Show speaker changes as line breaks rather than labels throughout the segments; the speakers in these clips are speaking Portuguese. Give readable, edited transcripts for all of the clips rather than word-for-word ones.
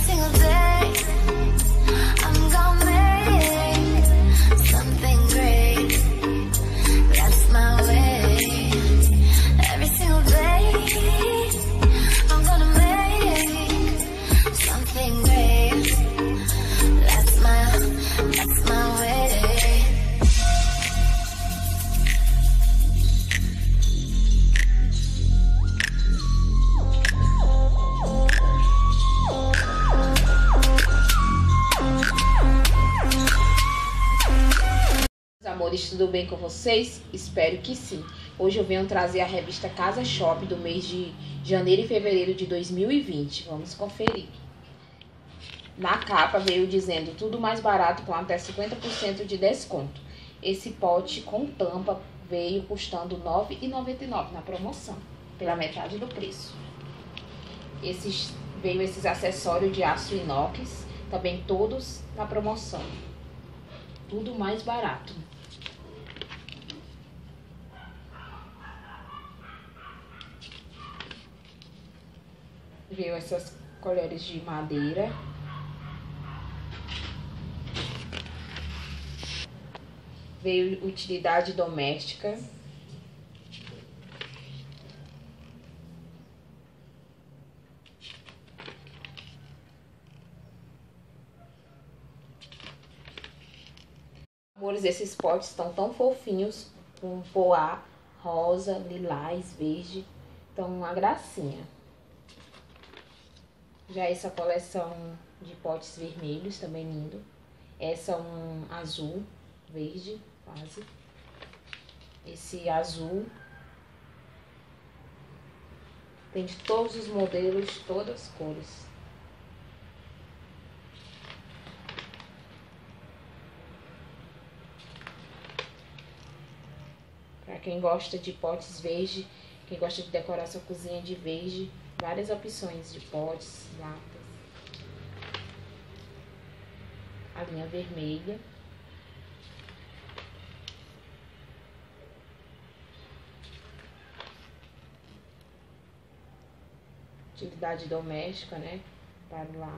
single day I'm gonna make something great. That's my way. Every single day I'm gonna make something great. That's my way.
Amores, tudo bem com vocês? Espero que sim. Hoje eu venho trazer a revista Casa Shop do mês de janeiro e fevereiro de 2020. Vamos conferir. Na capa veio dizendo tudo mais barato com até 50% de desconto. Esse pote com tampa veio custando R$ 9,99 na promoção, pela metade do preço. Veio esses acessórios de aço inox, também todos na promoção. Tudo mais barato. Veio essas colheres de madeira. Veio utilidade doméstica. Amores, esses potes estão tão fofinhos, com poá rosa, lilás, verde. Então, uma gracinha. Já essa coleção de potes vermelhos, também lindo. Essa um azul, verde, quase. Esse azul. Tem de todos os modelos, todas as cores. Para quem gosta de potes verde, quem gosta de decorar sua cozinha de verde, várias opções de potes, latas. A linha vermelha. Utilidade doméstica, né? Para lá.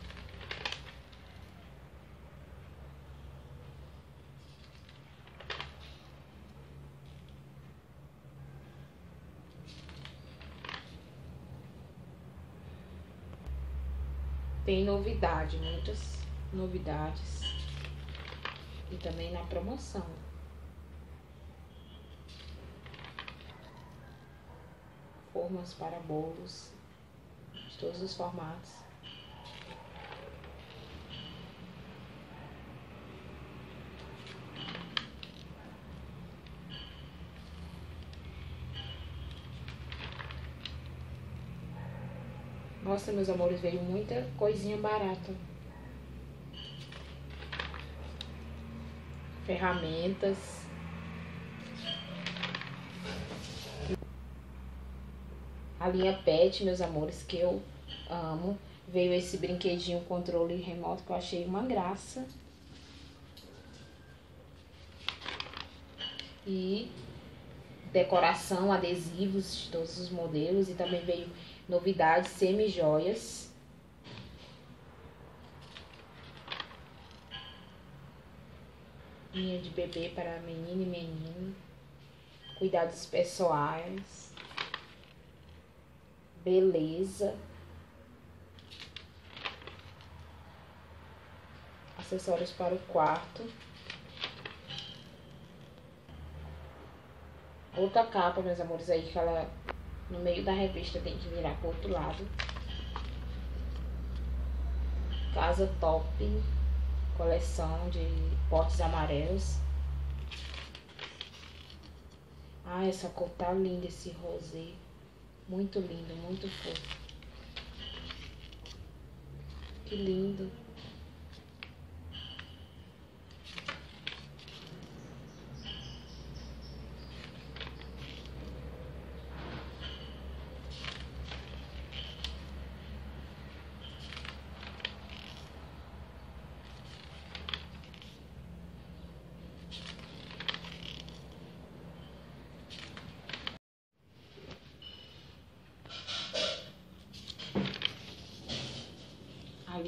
Tem novidade, muitas novidades. E também na promoção. Formas para bolos, de todos os formatos. Nossa, meus amores, veio muita coisinha barata. Ferramentas. A linha Pet, meus amores, que eu amo. Veio esse brinquedinho controle remoto que eu achei uma graça. E decoração, adesivos de todos os modelos. E também veio novidades, semi-joias. Linha de bebê para menino e menino. Cuidados pessoais. Beleza. Acessórios para o quarto. Outra capa, meus amores, aí que ela no meio da revista tem que virar pro outro lado. Casa Top, coleção de potes amarelos. Ah, essa cor tá linda, esse rosé. Muito lindo, muito fofo. Que lindo.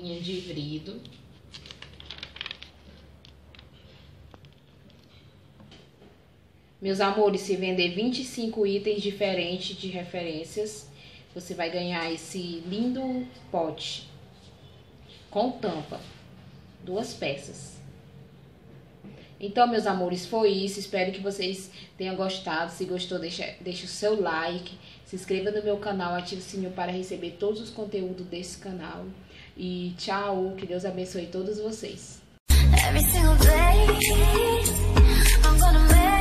tampinha de vidro. Meus amores, se vender 25 itens diferentes de referências, você vai ganhar esse lindo pote com tampa. 2 peças. Então, meus amores, foi isso. Espero que vocês tenham gostado. Se gostou, deixa o seu like. Se inscreva no meu canal, ative o sininho para receber todos os conteúdos desse canal. E tchau, que Deus abençoe todos vocês.
Every single day, I'm gonna make